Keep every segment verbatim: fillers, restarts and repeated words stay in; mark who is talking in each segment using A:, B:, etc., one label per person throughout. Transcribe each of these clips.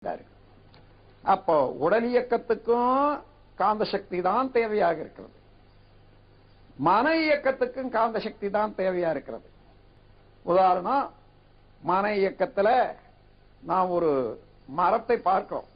A: சரி, அப்போ உடல் இயக்கத்துக்கும் காந்த சக்தி தான் தேவையாக இருக்கிறது, மன இயக்கத்துக்கும் காந்த சக்தி தான் தேவையா இருக்கிறது. உதாரணம், மன இயக்கத்துல நாம் ஒரு மரத்தை பார்க்கிறோம்,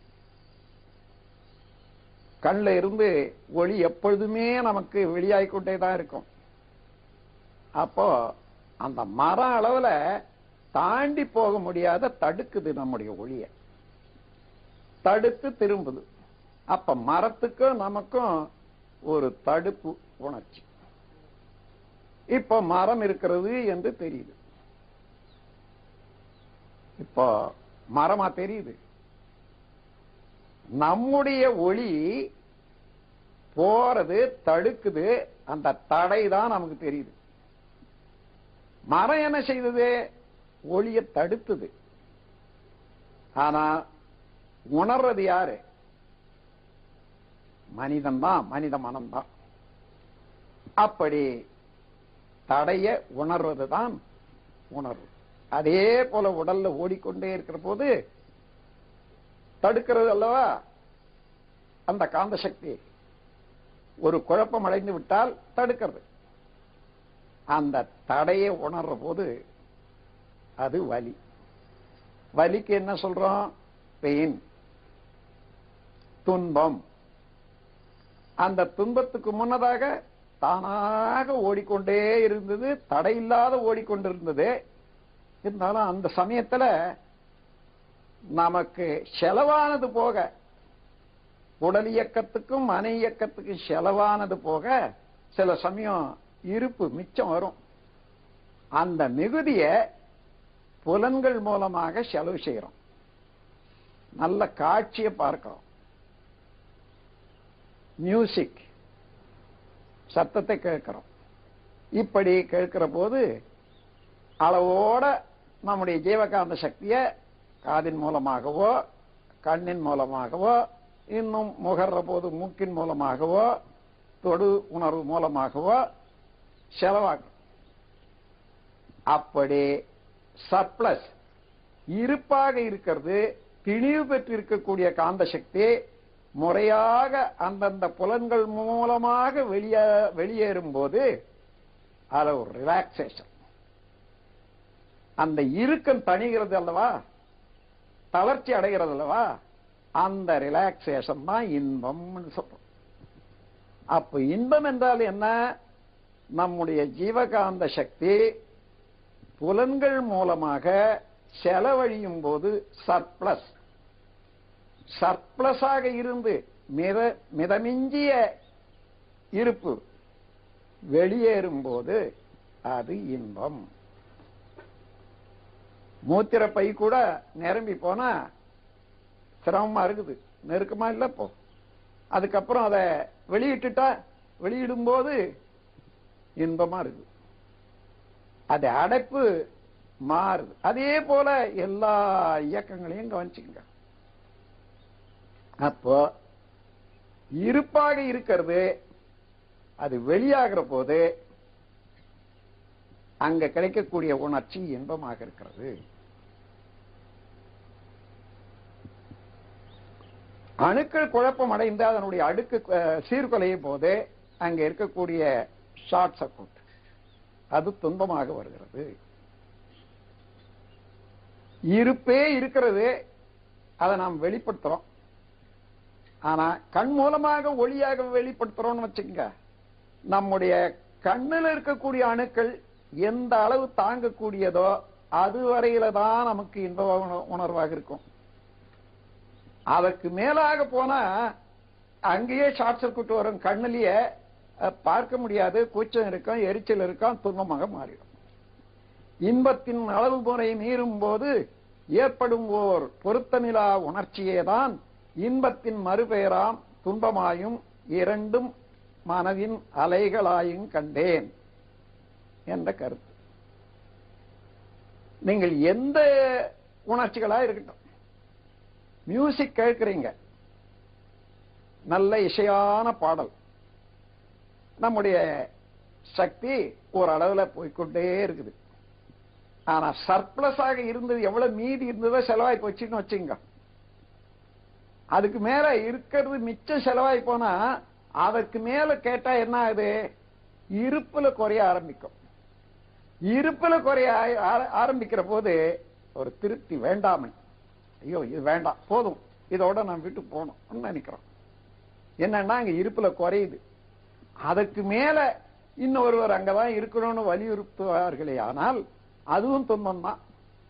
A: கண்ணில் இருந்து ஒளி எப்பொழுதுமே நமக்கு வெளியாகிக்கொண்டே தான் இருக்கும். அப்போ அந்த மர அளவுல தாண்டி போக முடியாத தடுக்குது, நம்முடைய ஒளிய தடுத்து திரும்புது. அப்ப மரத்துக்கும் நமக்கும் ஒரு தடுப்பு உணர்ச்சி. இப்ப மரம் இருக்கிறது என்று தெரியுது, இப்போ மரமா தெரியுது. நம்முடைய ஒளி போறது தடுக்குது, அந்த தடை தான் நமக்கு தெரியுது. மரம் என்ன செய்தது? ஒளியை தடுத்தது. ஆனா உணர்றது யாரு? மனிதன் தான், மனித மனம்தான். அப்படி தடைய உணர்வதுதான் உணர்வு. அதே போல உடல்ல ஓடிக்கொண்டே இருக்கிற போது தடுக்கிறது அல்லவா அந்த காந்த சக்தி. ஒரு குழப்பம் அடைந்து விட்டால் தடுக்கிறது. அந்த தடையை உணர்ற போது அது வலி. வலிக்கு என்ன சொல்றோம்? பெயின், துன்பம். அந்த துன்பத்துக்கு முன்னதாக தானாக ஓடிக்கொண்டே இருந்தது, தடையில்லாத ஓடிக்கொண்டிருந்தது. இருந்தாலும் அந்த சமயத்துல நமக்கு செலவானது போக, உடல் இயக்கத்துக்கும் மன இயக்கத்துக்கும் செலவானது போக சில சமயம் இருப்பு மிச்சம் வரும். அந்த மிகுதிய புலன்கள் மூலமாக செலவு செய்யறோம். நல்ல காட்சியை பார்க்கிறோம், மியூசிக் சத்தத்தை கேட்கிறோம். இப்படி கேட்கிற போது அளவோட நம்முடைய ஜீவகாந்த சக்தியை காதின் மூலமாகவோ கண்ணின் மூலமாகவோ இன்னும் முகர்ற போது மூக்கின் மூலமாகவோ தொடு உணர்வு மூலமாகவோ செலவாகும். அப்படி சர்ப்ளஸ் இருப்பாக இருக்கிறது, திணிவு பெற்றிருக்கக்கூடிய காந்த சக்தி முறையாக அந்தந்த புலன்கள் மூலமாக வெளியே வெளியேறும் போது அது ஒரு ரிலாக்ஸேஷன். அந்த இறுக்கம் தணிகிறது அல்லவா, தளர்ச்சி அடைகிறது அல்லவா, அந்த ரிலாக்ஸேஷன் தான் இன்பம் சொல்றோம். அப்ப இன்பம் என்றால் என்ன? நம்முடைய ஜீவகாந்த சக்தி புலன்கள் மூலமாக செலவழியும் போது சர்ப்ளஸ் சர்ப்ளஸாக இருந்து மித மிதமிஞ்சிய இருப்பு வெளியேறும் போது அது இன்பம். மூத்திர பை கூட நிரம்பி போனா சிரமமா இருக்குது, நெருக்கமா இல்ல. போ அதுக்கப்புறம் அதை வெளியிட்டுட்டா வெளியிடும் போது இன்பமா இருக்கு. அது அடைப்பு மாறுது. அதே போல எல்லா இயக்கங்களையும் கவனிச்சுங்க. அப்போ இருப்பாக இருக்கிறது, அது வெளியாகிற போது அங்க கிடைக்கக்கூடிய உணர்ச்சி இன்பமாக இருக்கிறது. அணுக்கள் குழப்பம் அடைந்து அதனுடைய அடுக்கு சீர்குலையும் போது அங்க இருக்கக்கூடிய ஷார்ட் சர்க்யூட் அது துன்பமாக வருகிறது. இருப்பே இருக்கிறது, அதை நாம் வெளிப்படுத்துறோம். ஆனா கண் மூலமாக ஒளியாக வெளிப்படுத்துறோம்னு வச்சுக்கோங்க, நம்முடைய கண்ணில் இருக்கக்கூடிய அணுக்கள் எந்த அளவு தாங்கக்கூடியதோ அது வரையில தான் நமக்கு இன்ப உணர்வாக இருக்கும். அதற்கு மேலாக போனா அங்கேயே ஷார்ட் சர்க்யூட் வரும், கண்ணிலேயே பார்க்க முடியாது, கூச்சம் இருக்கும், எரிச்சல் இருக்கும், துன்பமாக மாறிடும். இன்பத்தின் அளவு முறை மீறும் போது ஏற்படும் ஓர் பொருத்தமிலா உணர்ச்சியே தான் இன்பத்தின் மறுபெயராம் துன்பமாயும் இரண்டும் மனதின் அலைகளாயும் கண்டேன் என்ற கருத்து. நீங்கள் எந்த உணர்ச்சிகளா இருக்கட்டும், மியூசிக் கேட்கிறீங்க, நல்ல இசையான பாடல், நம்முடைய சக்தி ஒரு அளவுல போய்கொண்டே இருக்குது. ஆனா சர்ப்ளஸாக இருந்தது எவ்வளவு மீதி இருந்ததோ செலவாய் போச்சுன்னு வச்சுங்க, அதுக்கு மேல இருக்கிறது மிச்சம் செலவாய் போனா அதற்கு மேல கேட்டா என்ன ஆகுது? இருப்புல குறைய ஆரம்பிக்கும். இருப்புல குறைய ஆரம்பிக்கிற போது ஒரு திருப்தி, வேண்டாமை, ஐயோ இது வேண்டாம் போதும் இதோட நான் வீட்டு போகணும் நினைக்கிறோம். என்னன்னா அங்க இருப்புல குறையுது. அதற்கு மேல இன்னொருவர் அங்கதான் இருக்கணும்னு வலியுறுத்துவார்களே, ஆனால் அதுவும் துன்பம் தான்.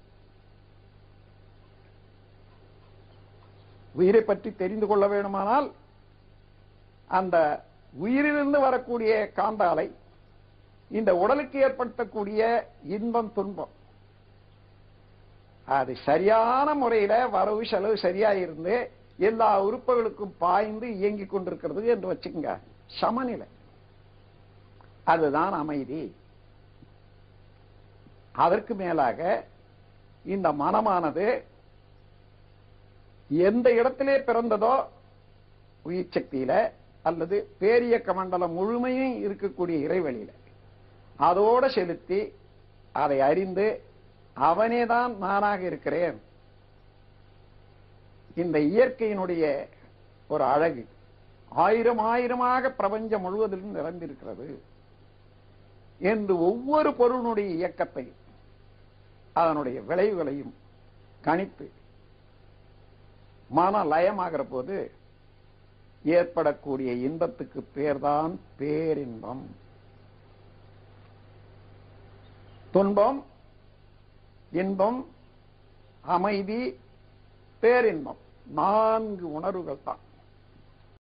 A: உயிரை பற்றி தெரிந்து கொள்ள வேண்டுமானால் அந்த உயிரிலிருந்து வரக்கூடிய காந்தாலை இந்த உடலுக்கு ஏற்படுத்தக்கூடிய இன்பம் துன்பம் அது சரியான முறையில வரவு செலவு சரியா இருந்து எல்லா உறுப்புகளுக்கும் பாய்ந்து இயங்கிக் கொண்டிருக்கிறது என்று வச்சுக்கோங்க, சமநிலை. அதுதான் அமைதி. அதற்கு மேலாக இந்த மனமானது எந்த இடத்திலே பிறந்ததோ உயிர் சக்தியில அல்லது பேரியக்க மண்டலம் முழுமையும் இருக்கக்கூடிய இறைவெளியில அதோட செலுத்தி அதை அறிந்து அவனேதான் நானாக இருக்கிறேன், இந்த இயற்கையினுடைய ஒரு அழகு ஆயிரம் ஆயிரமாக பிரபஞ்சம் முழுவதிலும் நிரம்பியிருக்கிறது என்று ஒவ்வொரு பொருளுடைய இயக்கத்தையும் அதனுடைய விளைவுகளையும் கணித்து மன லயமாகிற போது ஏற்படக்கூடிய இன்பத்துக்கு பேர்தான் பேரின்பம். துன்பம், இன்பம், அமைதி, பேரின்பம் நான்கு உணர்வுகள் தான்.